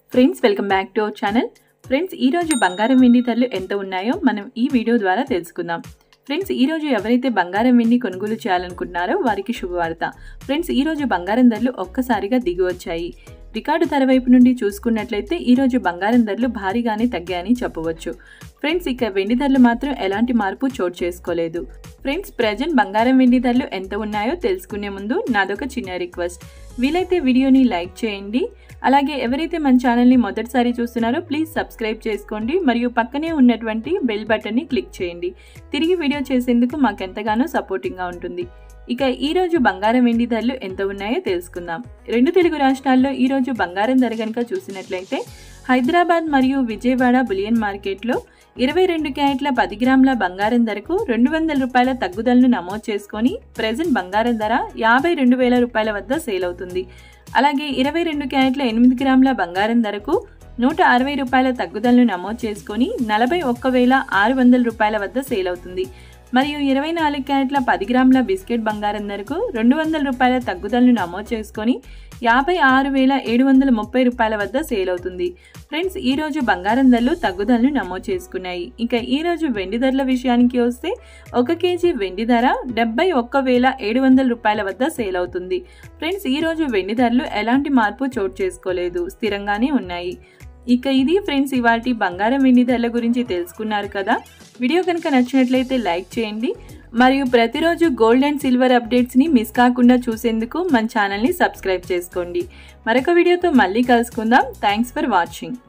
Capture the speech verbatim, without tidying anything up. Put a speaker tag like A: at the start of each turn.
A: Friends welcome back to our channel. Friends ఈ రోజు బంగారం వెండి ధరలు ఎంత ఉన్నాయో మనం ఈ వీడియో ద్వారా తెలుసుకుందాం. ఫ్రెండ్స్ ఈ రోజు ఎవరైతే బంగారం వెండి కొనుగోలు చేయాలనుకుంటున్నారో వారికి శుభవార్త. ఫ్రెండ్స్ ఈ రోజు బంగారం ధరలు ఒక్కసారిగా దిగి వచ్చాయి. రికార్డు ధర వైపు నుండి చూసుకున్నట్లయితే ఈ రోజు బంగారం ధరలు భారీగానే తగ్గాయని చెప్పవచ్చు. ఫ్రెండ్స్ ఇక వెండి ధరలు మాత్రం ఎలాంటి మార్పు చోటు చేసుకోలేదు. ఫ్రెండ్స్ ప్రెజెంట్ బంగారం వెండి ధరలు ఎంత ఉన్నాయో తెలుసుకునే ముందు నాదొక చిన్న రిక్వెస్ట్, వీలైతే వీడియోని లైక్ చేయండి. అలాగే ఎవరైతే మన ఛానల్ని మొదటిసారి చూస్తున్నారో ప్లీజ్ సబ్స్క్రైబ్ చేసుకోండి మరియు పక్కనే ఉన్నటువంటి బెల్ బటన్ని క్లిక్ చేయండి. తిరిగి వీడియో చేసేందుకు మాకు ఎంతగానో సపోర్టింగ్గా ఉంటుంది. ఇక ఈరోజు బంగారం వెండి ధరలు ఎంత ఉన్నాయో తెలుసుకుందాం. రెండు తెలుగు రాష్ట్రాల్లో ఈరోజు బంగారం ధర కనుక చూసినట్లయితే హైదరాబాద్ మరియు విజయవాడ బులియన్ మార్కెట్లో ఇరవై రెండు క్యారెట్ల పది గ్రాముల బంగారం ధరకు రెండు వందల రూపాయల తగ్గుదలను నమోదు చేసుకొని ప్రెజెంట్ బంగారం ధర యాభై రెండు వేల రూపాయల వద్ద సేల్ అవుతుంది. అలాగే ఇరవై రెండు క్యారెట్ల ఎనిమిది గ్రాముల బంగారం ధరకు నూట అరవై రూపాయల తగ్గుదలను నమోదు చేసుకొని నలభై ఒక్క వేల ఆరు వందల రూపాయల వద్ద సేల్ అవుతుంది. మరియు ఇరవై నాలుగు క్యారెట్ల పది గ్రాముల బిస్కెట్ బంగారం ధరకు రెండు వందల రూపాయల తగ్గుదలను నమోదు చేసుకొని యాభై ఆరు వేల ఏడు వందల ముప్పై రూపాయల వద్ద సేల్ అవుతుంది. ఫ్రెండ్స్ ఈ రోజు బంగారం ధరలు తగ్గుదలను నమోదు చేసుకున్నాయి. ఇక ఈ రోజు వెండి ధరల విషయానికి వస్తే ఒక కేజీ వెండి ధర డెబ్బై ఒక్క వేల ఏడు వందల రూపాయల వద్ద సేల్ అవుతుంది. ఫ్రెండ్స్ ఈ రోజు వెండి ధరలు ఎలాంటి మార్పు చోటు చేసుకోలేదు, స్థిరంగానే ఉన్నాయి. ఇక ఇది ఫ్రెండ్స్ ఇవాల్టి బంగారం వెండి ధరల గురించి తెలుసుకున్నారు కదా. వీడియో కనుక నచ్చినట్లయితే లైక్ చేయండి మరియు ప్రతిరోజు గోల్డ్ అండ్ సిల్వర్ అప్డేట్స్ని మిస్ కాకుండా చూసేందుకు మన ఛానల్ని సబ్స్క్రైబ్ చేసుకోండి. మరొక వీడియోతో మళ్ళీ కలుసుకుందాం. Thanks for watching.